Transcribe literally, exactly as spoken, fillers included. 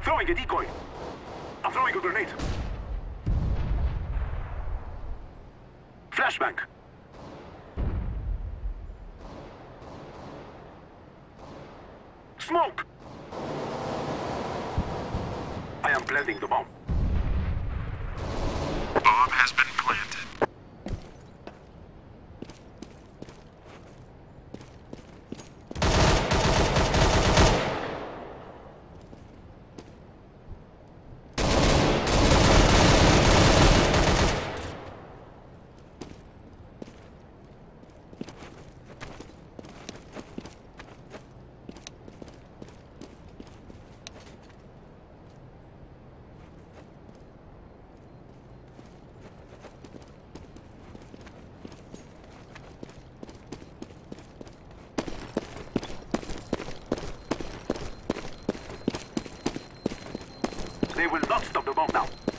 Throwing a decoy. I'm throwing a grenade. Flashbang. Smoke. I am planting the bomb. Bomb has been planted. They will not stop the bomb now.